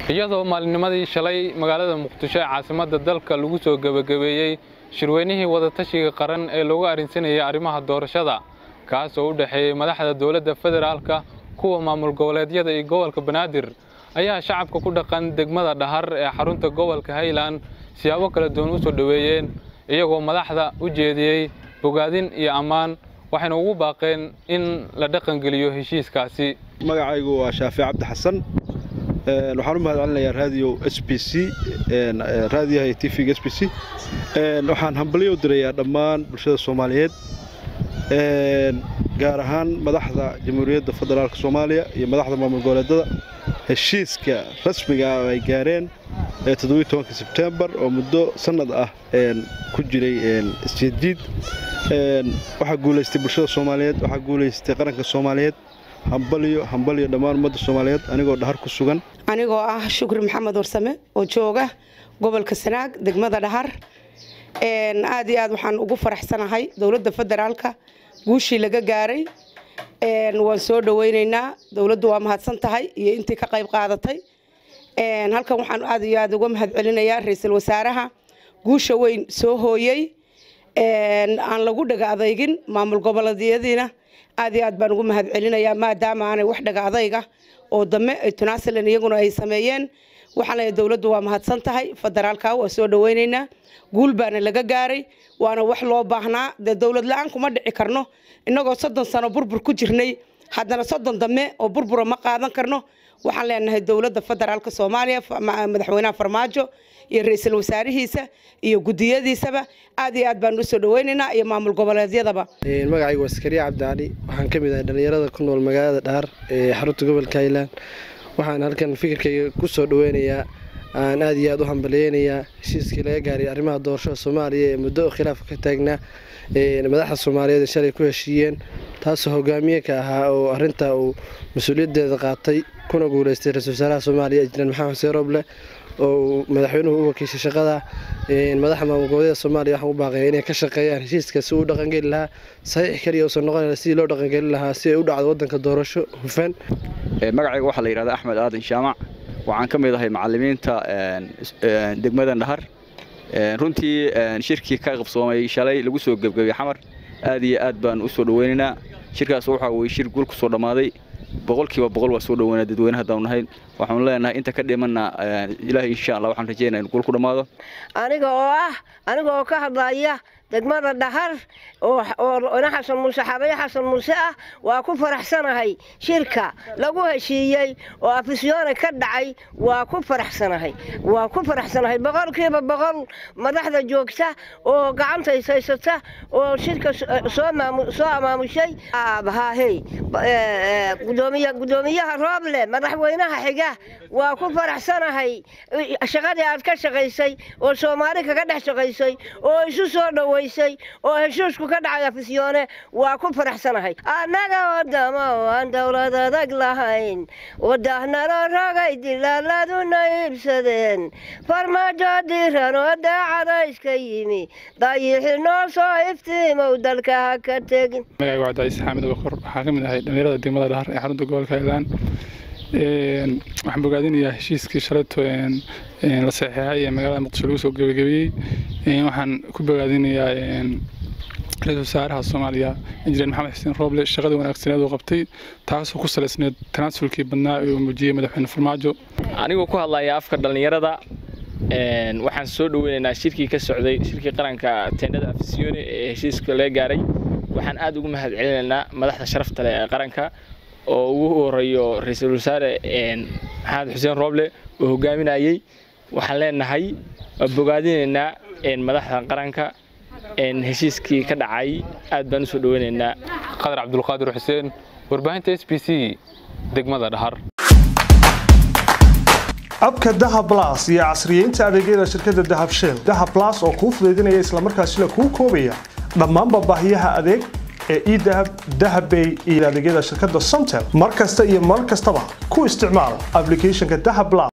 iyadoo maalinimadii shalay magaalada Muqdisho ee caasimadda dalka lagu soo gabagabeeyay shirweynihii wadatashiga qaran ee looga arinsanayay arrimaha doorashada kaas oo u dhaxeeyay madaxda dawladda federaalka kuwa maamul goboleedyada iyo gobolka Banaadir ayaa shacabka ku dhaqan degmada Dhahar ee xarunta gobolka Highland siyaabo kala duwan u soo dhaweeyeen iyagoo madaxda u jeediyay bogaadin iyo ammaan waxayna ugu baaqeen in la dhaqan geliyo heshiiskaasi magacaygu waa Shaafi Cabdi Xasan waxaan u mahadcelinayaa radio SPC raadiyaha TV SPC waxaan hambalyo u dirayaa dhammaan bulshada Soomaaliyeed gaar ahaan madaxda Jamhuuriyadda Federaalka Soomaaliya iyo madaxda maamul goboleedyada heshiiska rasmiga ah ay gaareen 17 September oo muddo sanad ah ku jiray isjiid waxa guuleystay bulshada Soomaaliyeed waxa guuleystay qaranka Soomaaliyeed hambalyo dhammaan ummadda Soomaaliyeed anigoo Dhahar ku sugan anigoo ah Shukri Maxamed Warsame oo jooga gobolka Sanaag degmada Dhahar aad iyo aad waxaan ugu faraxsanahay dawladda federaalka guushii laga gaaray waan soo dhaweynaynaa dawladdu waa mahadsan tahay iyo intii ka qayb qaadatay halkan waxaan aad iyo aad uga mahadcelinayaa ra'iisul wasaaraha guusha weyn soo hooyay aan lagu dhaga adeegin maamul goboleedyadiina aad iyo aad baan ugu mahadcelinayaa maadaama aanay wax dhaga adayga oo dame ay tunaasilan iyaguna ay sameeyeen waxaan leeyahay dawladdu waa mahadsan tahay federaalka waa soo dhaweynaynaa guul baana laga gaaray waana wax loo baahnaa dawlad la'aan kuma dhici karno inagoo 30 sano burbur ku jirnay haddana 30 dame oo burbur ma qaadan karno waxaan leenahay dawladda federaalka Soomaaliya madaxweynaha Farmaajo iyo ra'iisul wasaarihiisa iyo gudiyadiisaba aad iyo aad baan u soo dhaweynaynaa iyo maamul goboleedyadaba magacaygu waa Askari Cabdi Ali waxaan ka mid ahay dhalinyarada ku nool magaalada Dhahar ee xarunta gobolka Highland waxaan halkan fikirkayga ku soo dhaweynayaa aan aad iyo aad u hambalyeeynaa heshiiskii laga gaaray arrimaha doorashada Soomaaliya ee muddo khilaaf ka taagnaa madaxda Soomaaliyeed shalay ku heshiiyeen taas oo hogaamiye ka ahaa oo arinta uu mas'uuliyaddeeda qaatay kuna guuleystay ra'iisul wasaaraha Soomaaliya Injineer Maxamed Xuseen Roble oo madaxweynuhu u wakiishay shaqada madaxda maamul goboleedyada Soomaaliya waxa uu baaqay inay ka shaqeeyaan heshiiskaasi uu dhaqan gali lahaa saxiix kaliya oo soo noqonaya si loo dhaqan gali lahaa si ay u dhacdo wadanka doorasho hufan magacaygu waxa la yiraahdaa Axmed Aadan Shaamac waxaan ka mid ahay macallimiinta degmada Dhahar runtii shirkii ka qabsoomay shalay lagu soo gabagabay xamar aad iyo aad baan u soo dhaweynaynaa shirkaas waxa uu shir guul ku soo dhamaaday boqolkiiba boqol waa soo dhaweynaa dadweynaha dawnahayn waxaan leenahay inta ka dhimana ilaahay insha Allah waxaan rajeynayaa in guul ku dhamaado aniga oo ka hadlaya degmada Dhahar oo Xasan Muuse ah waa ku faraxsanahay shirka lagu heshiiyay oo afisyoona ka dhacay waa ku faraxsanahay boqolkiiba boqol madaxda joogta oo gacanta haysata oo shirka soo maamushay gudoomiyaha Roble madaxweynaha xiga waa ku faraxsanahay shaqadii aad ka shaqaysay oo Soomaali kaga dhex shaqaysay oo isu soo dhaweysay oo heshiisku ka dhacay afisyoone waa ku faraxsanahay anaga wadamo aan dawlad adag lahayn wadahnaro ragay dilaaladuna iibsadeen Farmaajo diran oo daacada iska yimi dayixinoo soo iftiimow dalka ka tegin magacaygu waa Daais Xamed Bakar waxaan ka mid ahay dhalinyarada degmada Dhahar ee xarunta gobolka Highland waxaan bogaadinayaa heshiiskii shalayto la saxeexay ee magaalada Muqdisho lagu soo gabagabeeyay waxaan ku bogaadinayaa ra'iisul wasaaraha Soomaaliya Injineer Maxamed Xuseen Roble shaqada wanaagsan oo qabtay taas oo ku salaysneed tanaasulkii badnaa ee uu muujiyay madaxweyne Farmaajo anigoo ku hadlaya afka dhalinyarada waxaan soo dhaweynaynaa shirkii ka socday shirkii qaranka teendada afisyoone ee heshiiska laga gaaray waxaan aad ugu mahadcelinaynaa madaxda sharafta leh ee qaranka oo ugu horeeyo ra'iisul wasaare Maxamed Xuseen Roble oo hogaaminayay waxaan leenahay bogaadinaynaa madaxda qaranka heshiiskii ka dhacay aad baan u soo dhaweynaynaa Qadar Cabdulqaadir Xuseen warbaahinta SPC degmada Dhahar abka Dahab Plus iyo casriyeynta adeegyada shirkadda Dahab Shell Dahab Plus oo ku fududeynaya isla markaasina ku koobaya dhammaan baahiyaha adeeg ee idahab dahabbay iyo adeegyada shirkadda Somtel markasta iyo mar kastaba ku isticmaal applicationka Dahab Plus